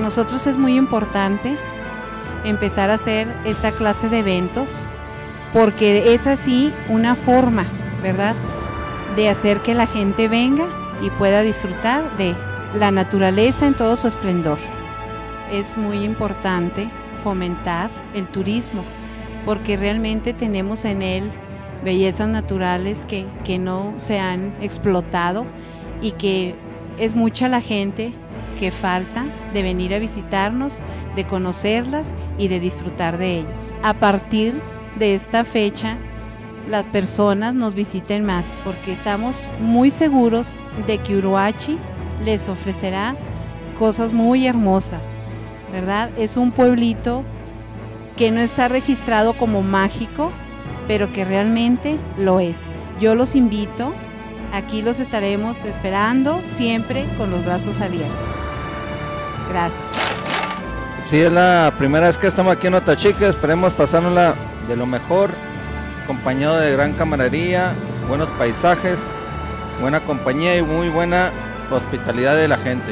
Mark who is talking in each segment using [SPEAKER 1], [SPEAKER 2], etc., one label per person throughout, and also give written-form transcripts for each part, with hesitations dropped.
[SPEAKER 1] nosotros es muy importante empezar a hacer esta clase de eventos, porque es así una forma, ¿verdad?, de hacer que la gente venga y pueda disfrutar de la naturaleza en todo su esplendor. Es muy importante fomentar el turismo, porque realmente tenemos en él bellezas naturales que no se han explotado y que es mucha la gente que falta de venir a visitarnos, de conocerlas y de disfrutar de ellos. A partir de esta fecha, las personas nos visiten más, porque estamos muy seguros de que Uruachi les ofrecerá cosas muy hermosas, ¿verdad? Es un pueblito que no está registrado como mágico, pero que realmente lo es. Yo los invito, aquí los estaremos esperando siempre con los brazos abiertos. Gracias.
[SPEAKER 2] Sí, es la primera vez que estamos aquí en Otachique, esperemos pasárnosla de lo mejor, acompañado de gran camaradería, buenos paisajes, buena compañía y muy buena hospitalidad de la gente.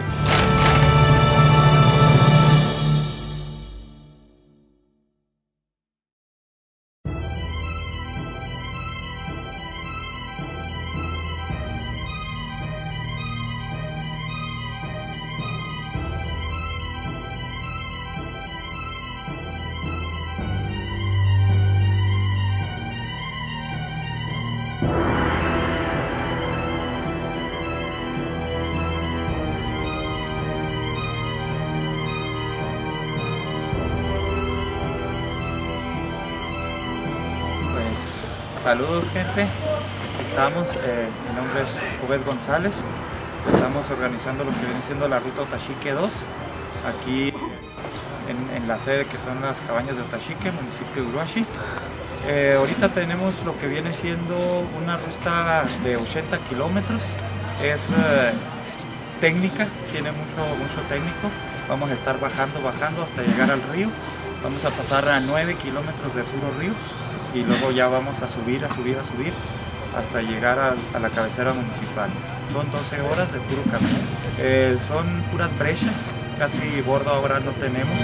[SPEAKER 3] Saludos gente, aquí estamos, mi nombre es Jubet González, estamos organizando lo que viene siendo la ruta Otachique 2, aquí en la sede que son las cabañas de Otachique, municipio de Uruachi. Ahorita tenemos lo que viene siendo una ruta de 80 kilómetros, es técnica, tiene mucho técnico, vamos a estar bajando hasta llegar al río, vamos a pasar a 9 kilómetros de puro río. Y luego ya vamos a subir hasta llegar a la cabecera municipal. Son 12 horas de puro camino. Son puras brechas, casi bordo ahora no tenemos.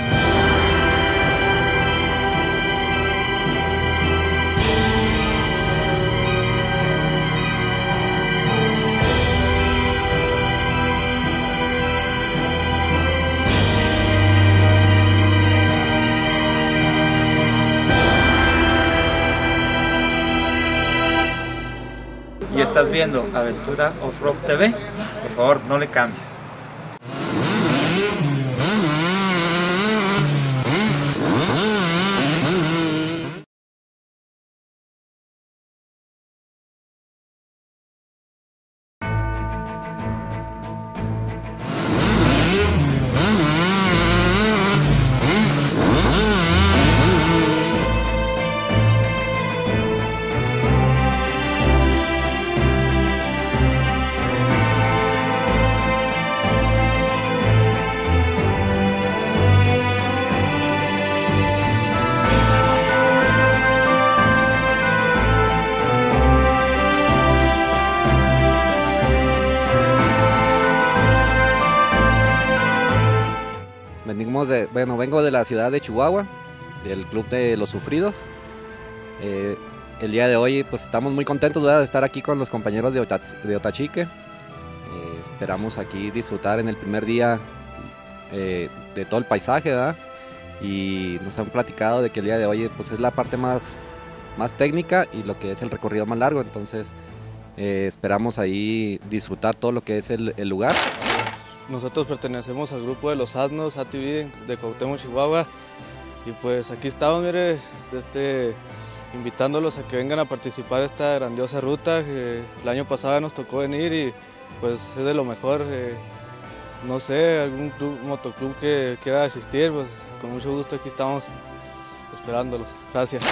[SPEAKER 3] Y estás viendo Aventura Off-Road TV, por favor no le cambies.
[SPEAKER 4] Vengo de la ciudad de Chihuahua, del Club de los Sufridos. El día de hoy pues estamos muy contentos, ¿verdad?, de estar aquí con los compañeros de Otachique. Esperamos aquí disfrutar en el primer día de todo el paisaje, ¿verdad? Y nos han platicado de que el día de hoy pues es la parte más técnica y lo que es el recorrido más largo, entonces esperamos ahí disfrutar todo lo que es el lugar.
[SPEAKER 5] Nosotros pertenecemos al grupo de los Asnos ATV de Cuauhtémoc, Chihuahua, y pues aquí estamos, mire, invitándolos a que vengan a participar en esta grandiosa ruta. El año pasado nos tocó venir y pues es de lo mejor. No sé, algún motoclub que quiera asistir, pues con mucho gusto aquí estamos esperándolos. Gracias.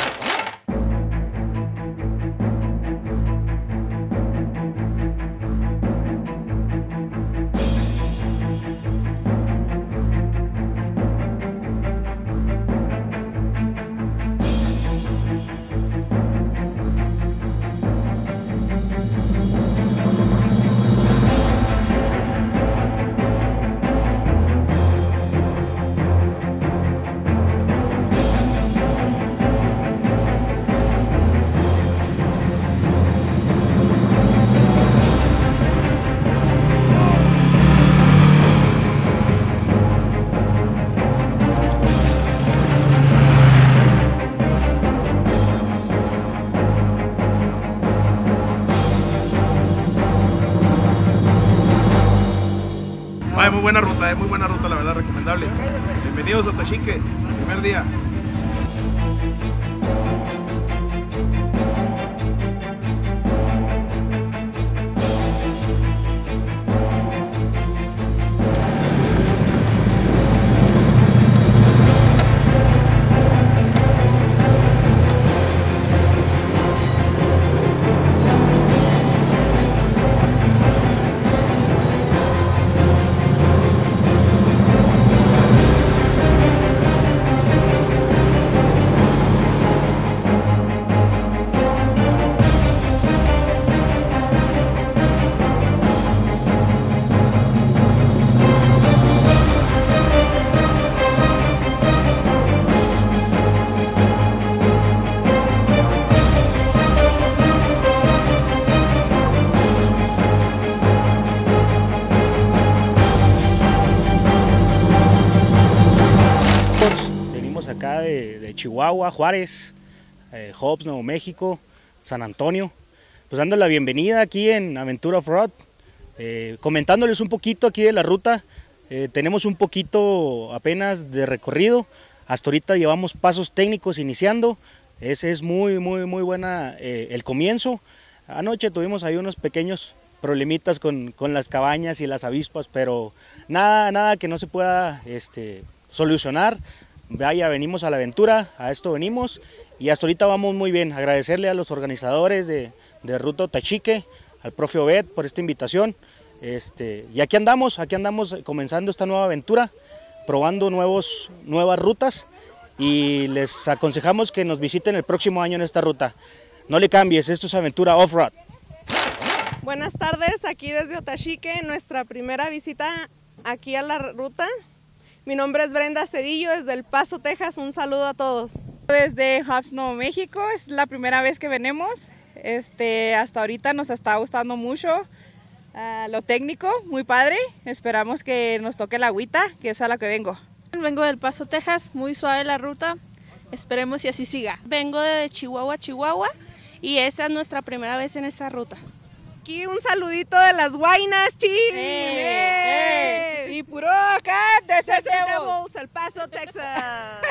[SPEAKER 6] buena ruta, la verdad, recomendable. Bienvenidos a Tachique, primer día.
[SPEAKER 7] Acá de Chihuahua, Juárez, Hobbs, Nuevo México, San Antonio, pues dando la bienvenida aquí en Aventura Off-Road, comentándoles un poquito aquí de la ruta. Tenemos un poquito apenas de recorrido, hasta ahorita llevamos pasos técnicos iniciando, ese es muy buena el comienzo. Anoche tuvimos ahí unos pequeños problemitas con las cabañas y las avispas, pero nada que no se pueda solucionar. Vaya, venimos a la aventura, a esto venimos y hasta ahorita vamos muy bien. Agradecerle a los organizadores de Ruta Otachique, al profe Obed por esta invitación. Y aquí andamos comenzando esta nueva aventura, probando nuevas rutas y les aconsejamos que nos visiten el próximo año en esta ruta. No le cambies, esto es Aventura Off-Road.
[SPEAKER 8] Buenas tardes, aquí desde Otachique, nuestra primera visita aquí a la ruta. Mi nombre es Brenda Cedillo, desde El Paso, Texas. Un saludo a todos.
[SPEAKER 9] Desde Hobbs, Nuevo México, es la primera vez que venimos. Hasta ahorita nos está gustando mucho lo técnico, muy padre. Esperamos que nos toque la agüita, que es a la que vengo.
[SPEAKER 10] Vengo del Paso, Texas, muy suave la ruta. Esperemos y así siga.
[SPEAKER 11] Vengo de Chihuahua, y esa es nuestra primera vez en esta ruta.
[SPEAKER 8] Aquí un saludito de las Guainas, chis.
[SPEAKER 9] Y puro acá desde
[SPEAKER 8] El Paso, Texas.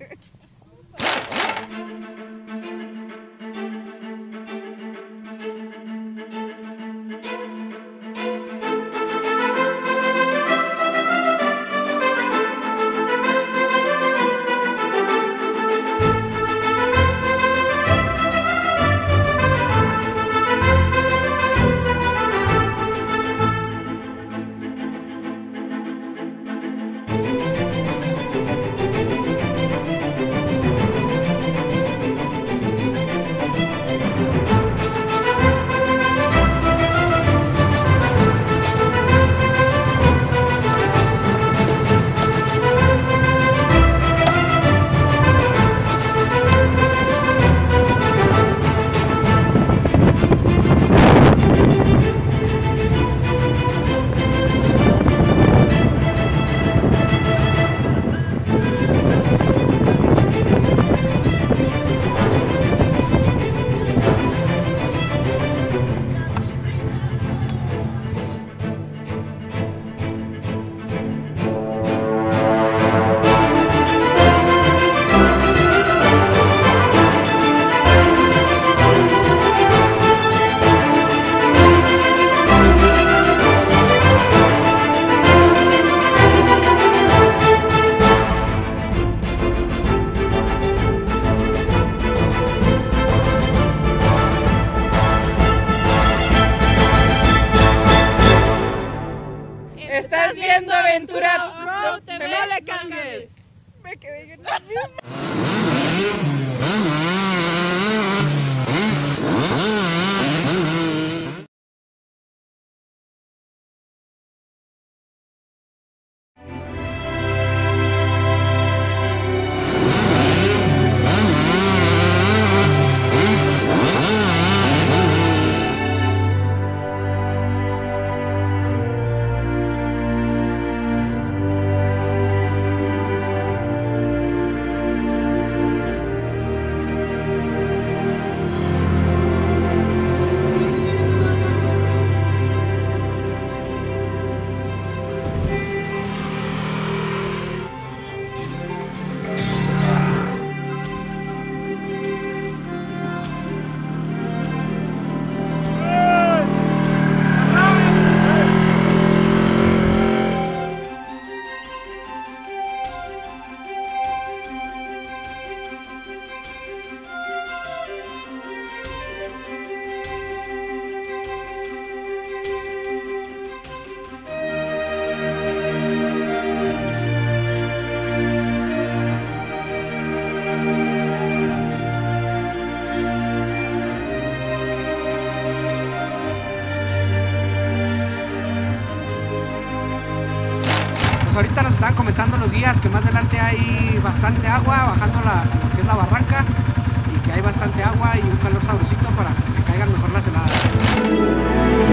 [SPEAKER 9] Estás viendo Aventura
[SPEAKER 8] Off-Road, no le cambies. Me quedé en la misma.
[SPEAKER 12] fotografías que más adelante hay bastante agua bajando lo que es la barranca y que hay bastante agua y un calor sabrosito para que caigan mejor las heladas.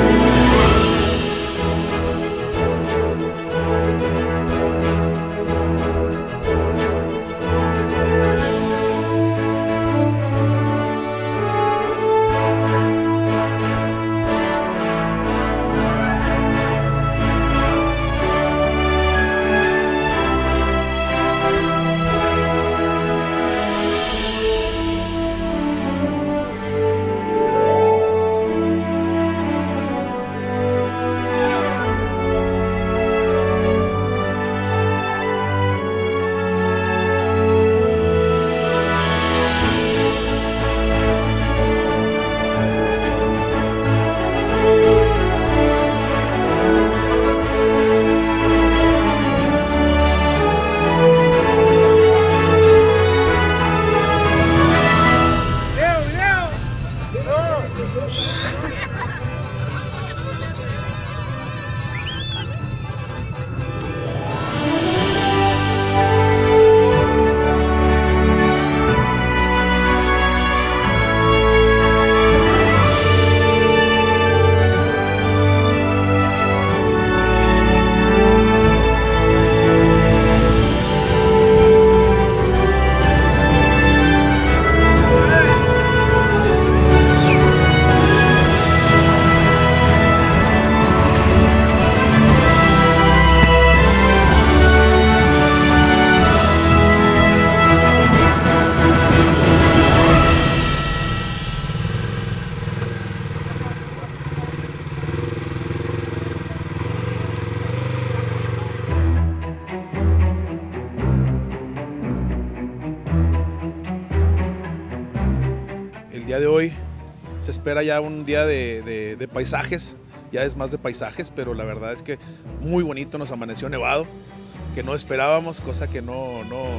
[SPEAKER 6] El día de hoy se espera ya un día de paisajes, ya es más de paisajes, pero la verdad es que muy bonito, nos amaneció nevado, que no esperábamos, cosa que no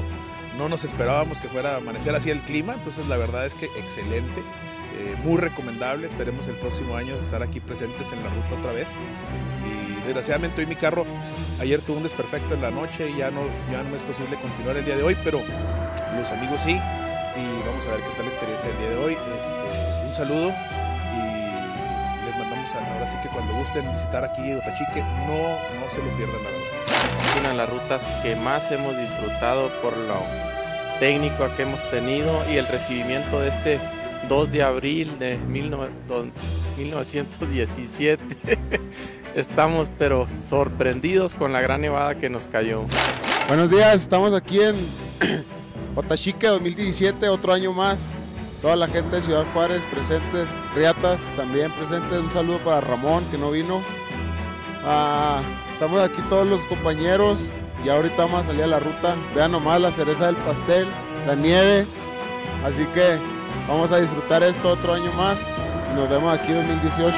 [SPEAKER 6] nos esperábamos que fuera a amanecer así el clima, entonces la verdad es que excelente, muy recomendable, esperemos el próximo año estar aquí presentes en la ruta otra vez. Y desgraciadamente hoy mi carro ayer tuvo un desperfecto en la noche y ya no es posible continuar el día de hoy, pero los amigos sí. Y vamos a ver qué tal la experiencia del día de hoy. Un saludo y les mandamos ahora sí que cuando gusten visitar aquí Otachique, no se lo pierdan, la verdad.
[SPEAKER 13] Es una de las rutas que más hemos disfrutado por lo técnico que hemos tenido y el recibimiento de este 2 de abril de 1917. Estamos pero sorprendidos con la gran nevada que nos cayó.
[SPEAKER 14] Buenos días, estamos aquí en Otachique 2017, otro año más. Toda la gente de Ciudad Juárez presentes, riatas también presentes. Un saludo para Ramón que no vino. Estamos aquí todos los compañeros y ahorita vamos a salir a la ruta. Vean nomás la cereza del pastel, la nieve. Así que vamos a disfrutar esto otro año más y nos vemos aquí 2018.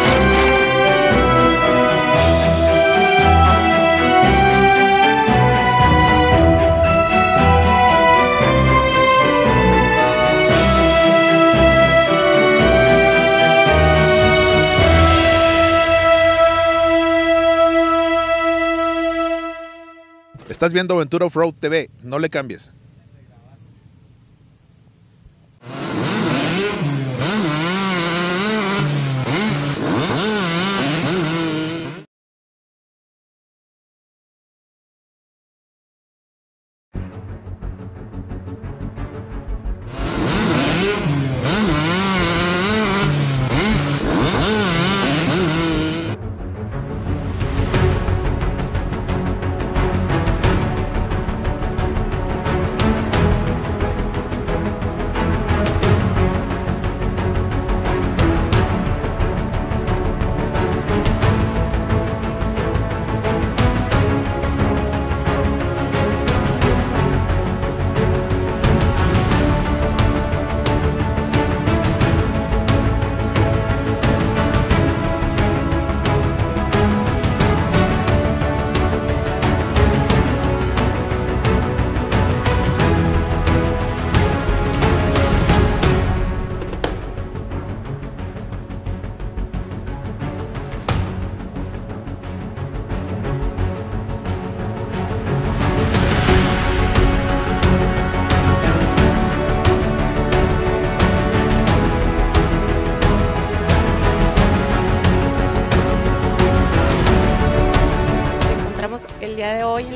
[SPEAKER 6] Estás viendo Aventura Off-Road TV, no le cambies.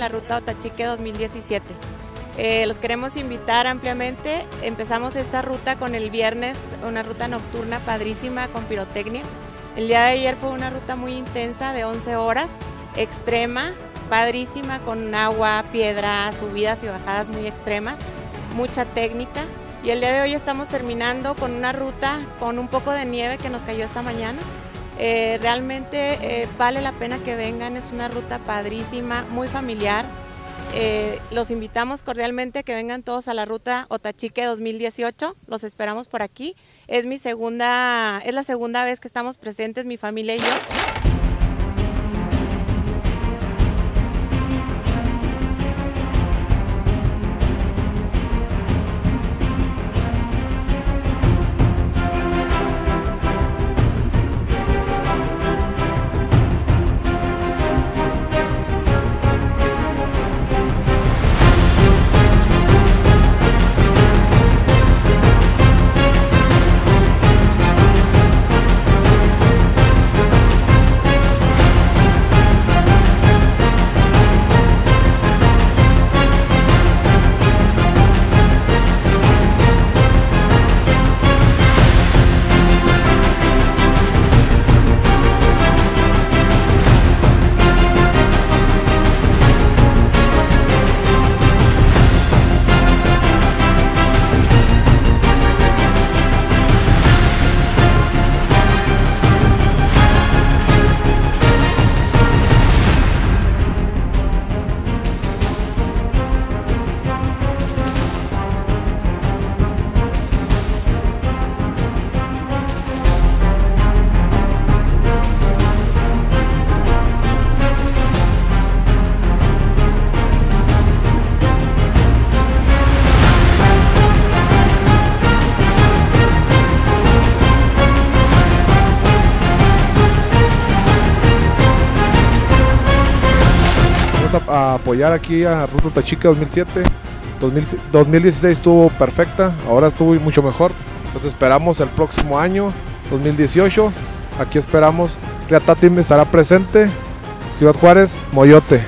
[SPEAKER 15] la Ruta Otachique 2017. Los queremos invitar ampliamente. Empezamos esta ruta con el viernes, una ruta nocturna padrísima con pirotecnia. El día de ayer fue una ruta muy intensa de 11 horas, extrema, padrísima, con agua, piedra, subidas y bajadas muy extremas, mucha técnica. Y el día de hoy estamos terminando con una ruta con un poco de nieve que nos cayó esta mañana. Realmente vale la pena que vengan, es una ruta padrísima, muy familiar. Los invitamos cordialmente que vengan todos a la Ruta Otachique 2018, los esperamos por aquí. Es la segunda vez que estamos presentes mi familia y yo.
[SPEAKER 6] A apoyar aquí a Ruta Otachique 2007. 2016 estuvo perfecta, ahora estuvo mucho mejor. Los esperamos el próximo año, 2018. Aquí esperamos. Riata Team estará presente. Ciudad Juárez, Moyote.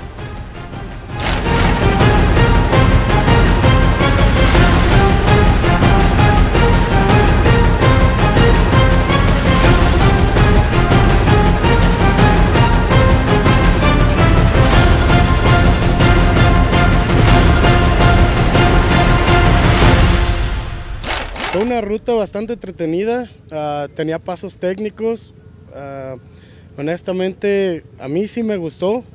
[SPEAKER 16] Fue una ruta bastante entretenida, tenía pasos técnicos, honestamente a mí sí me gustó,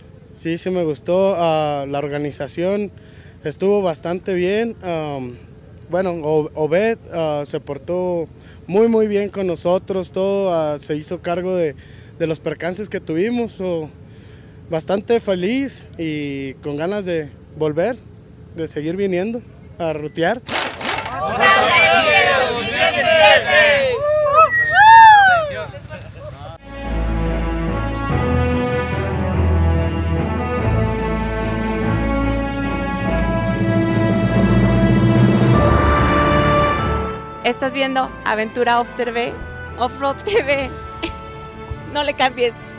[SPEAKER 16] la organización estuvo bastante bien, bueno, Obed se portó muy bien con nosotros, todo se hizo cargo de los percances que tuvimos, bastante feliz y con ganas de volver, de seguir viniendo a rutear.
[SPEAKER 15] Estás viendo Aventura Off-Road TV. No le cambies.